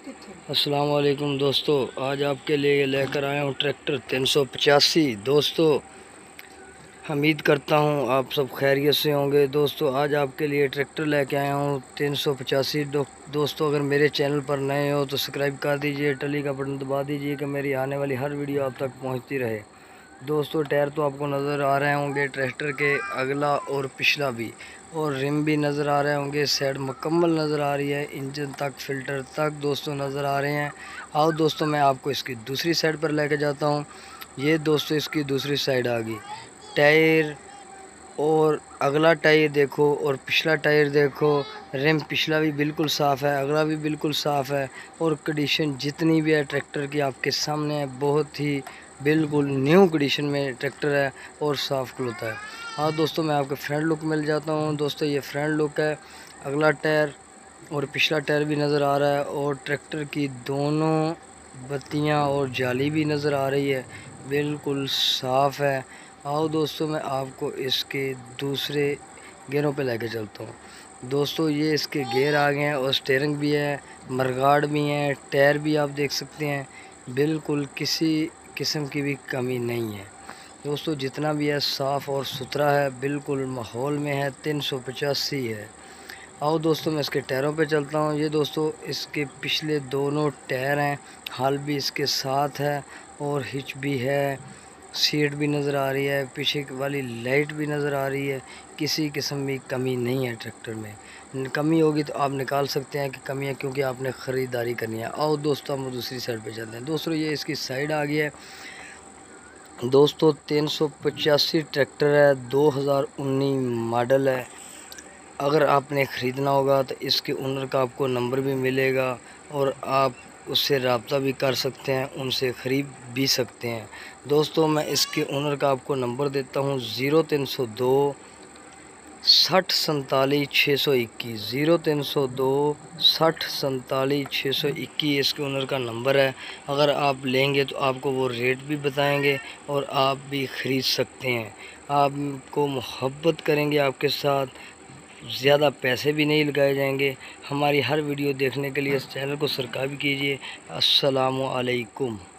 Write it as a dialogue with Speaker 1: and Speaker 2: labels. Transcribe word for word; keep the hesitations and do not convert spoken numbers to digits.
Speaker 1: अस्सलाम वालेकुम दोस्तों, आज आपके लिए लेकर आया हूँ ट्रैक्टर तीन सौ पचासी। दोस्तों, उम्मीद करता हूँ आप सब खैरियत से होंगे। दोस्तों, आज आपके लिए ट्रैक्टर लेके आया हूँ तीन सौ पचासी। दो, दोस्तों अगर मेरे चैनल पर नए हो तो सब्सक्राइब कर दीजिए, टली का बटन दबा दीजिए कि मेरी आने वाली हर वीडियो आप तक पहुँचती रहे। दोस्तों, टायर तो आपको नज़र आ रहे होंगे ट्रैक्टर के, अगला और पिछला भी, और रिम भी नज़र आ रहे होंगे। साइड मुकम्मल नज़र आ रही है, इंजन तक फिल्टर तक दोस्तों नज़र आ रहे हैं। आओ दोस्तों, मैं आपको इसकी दूसरी साइड पर लेके जाता हूँ। ये दोस्तों इसकी दूसरी साइड आ गई। टायर और अगला टायर देखो और पिछला टायर देखो। रिम पिछला भी बिल्कुल साफ़ है, अगला भी बिल्कुल साफ़ है, और कंडीशन जितनी भी है ट्रैक्टर की आपके सामने है। बहुत ही बिल्कुल न्यू कंडीशन में ट्रैक्टर है और साफ़ क्लोथ है। हाँ दोस्तों, मैं आपके फ्रंट लुक मिल जाता हूँ। दोस्तों, ये फ्रंट लुक है, अगला टायर और पिछला टायर भी नज़र आ रहा है, और ट्रैक्टर की दोनों बत्तियाँ और जाली भी नज़र आ रही है, बिल्कुल साफ़ है। आओ दोस्तों, मैं आपको इसके दूसरे गियरों पे लेके चलता हूँ। दोस्तों, ये इसके गियर आ गए हैं और स्टीयरिंग भी है, मरगार्ड भी है, टायर भी आप देख सकते हैं, बिल्कुल किसी किस्म की भी कमी नहीं है। दोस्तों, जितना भी है साफ़ और सुथरा है, बिल्कुल माहौल में है। तीन सौ पचासी है। आओ दोस्तों, मैं इसके टायरों पे चलता हूँ। ये दोस्तों इसके पिछले दोनों टायर हैं, हाल भी इसके साथ है, और हिच भी है, सीट भी नज़र आ रही है, पीछे वाली लाइट भी नज़र आ रही है। किसी किस्म की कमी नहीं है ट्रैक्टर में। कमी होगी तो आप निकाल सकते हैं कि कमी है, क्योंकि आपने ख़रीदारी करनी है। आओ दोस्तों, हम दूसरी साइड पे चलते हैं। दोस्तों, ये इसकी साइड आ गई है। दोस्तों, तीन सौ पचासी ट्रैक्टर है, दो हज़ार उन्नीस मॉडल है। अगर आपने ख़रीदना होगा तो इसके ओनर का आपको नंबर भी मिलेगा, और आप उससे रब्ता भी कर सकते हैं, उनसे ख़रीद भी सकते हैं। दोस्तों, मैं इसके ओनर का आपको नंबर देता हूँ, ज़ीरो तीन सौ दो सठ सैंतालीस छः सौ इक्कीस। ज़ीरो तीन सौ दो सठ सैंतालीस छः सौ इक्कीस इसके ओनर का नंबर है। अगर आप लेंगे तो आपको वो रेट भी बताएंगे, और आप भी ख़रीद सकते हैं। आपको मोहब्बत करेंगे आपके साथ, ज़्यादा पैसे भी नहीं लगाए जाएंगे। हमारी हर वीडियो देखने के लिए इस चैनल को सब्सक्राइब कीजिए। अस्सलामु अलैकुम।